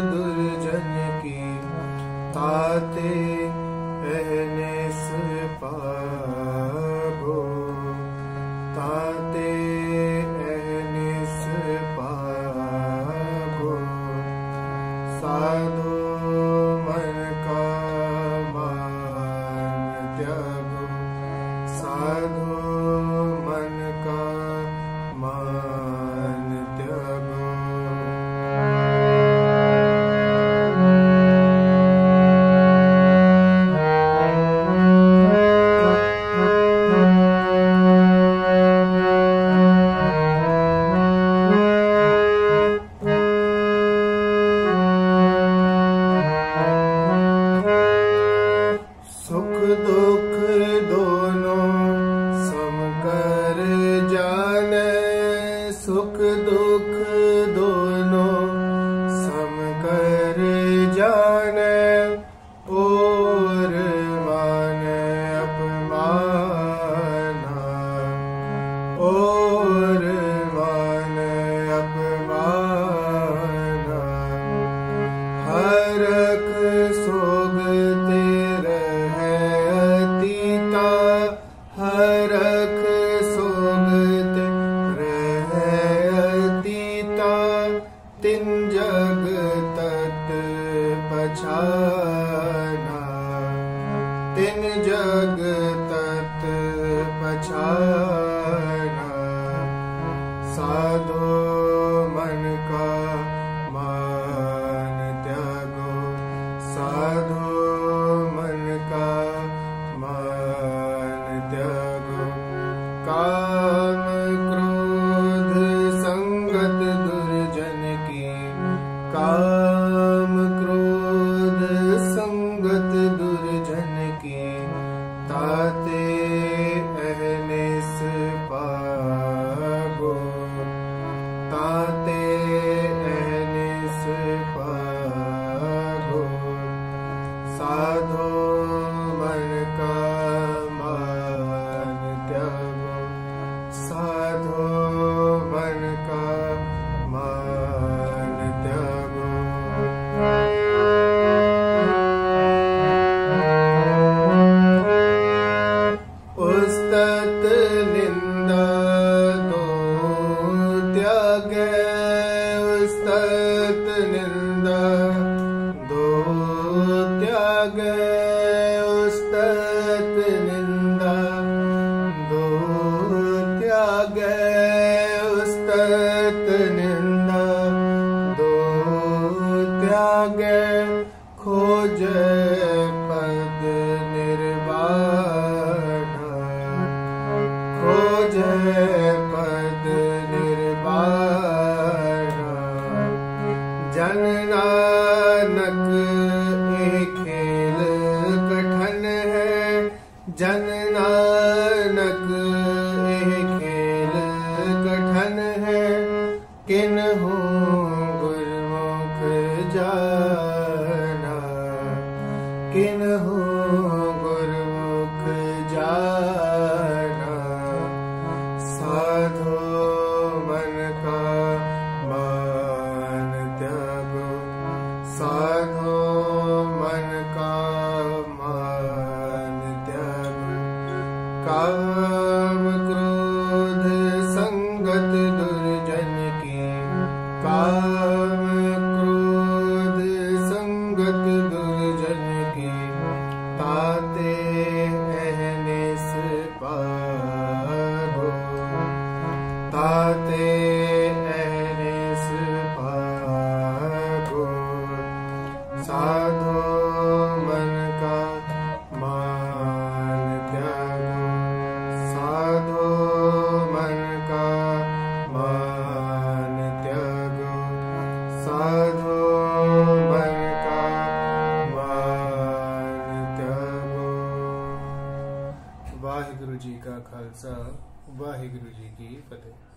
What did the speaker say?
दुर्जन की ताते अहनेस पागो ताते अहनेस पागो साधो मन का मान त्यागो साधो मन का मान त्यागो। सुख दुख दोनों सम कर जाने सुख दुख दोनों सम कर जाने और माने अपमाना और माने अपमाना हरख सोगते हरख सोगते रहे अतीता तिन जग तत पछाना तिन जग तत पछाना साधो मन का मान त्यागो साधो मन का मान त्यागो काम क्रोध संगत दुर्जन की काम क्रोध संगत दुर्जन की ताते अहनेस पागो ताते अहनेस पागो साधो मन का मान त्यागो साधो मन का मान त्यागो। उस्तत निंदा दो त्यागे उस्तत निंदा दो त्यागे उस्तत निंदा दो त्यागे उस्तत निंदा दो त्यागे खोजे पद निर्वाणा खोजे पद निर्वाणा जन नानक एक खेल कठन है जन नानक एक खेल कठन है किन्हु गुरमुख जाना किन्हु गुरमुख जाना साधो मन का मान त्यागो साधो मन का मान त्यागो काम क्रोध संगत दुर्जन की काम क्रोध संगत दुर्जन की ताते अहनेस पागो ताते अहनेस पागो साधो मन का मान त्यागो साधो मन का मान त्यागो साधो मन का मान त्यागो। वाहिगुरु जी का खालसा वाहिगुरु जी की फतेह।